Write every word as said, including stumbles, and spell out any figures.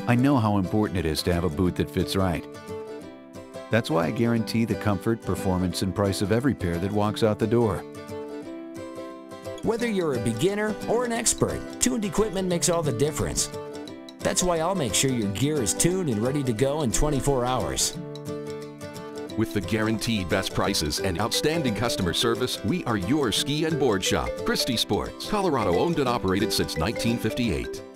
I know how important it is to have a boot that fits right. That's why I guarantee the comfort, performance, and price of every pair that walks out the door. Whether you're a beginner or an expert, tuned equipment makes all the difference. That's why I'll make sure your gear is tuned and ready to go in twenty-four hours. With the guaranteed best prices and outstanding customer service, we are your ski and board shop. Christy Sports, Colorado owned and operated since nineteen fifty-eight.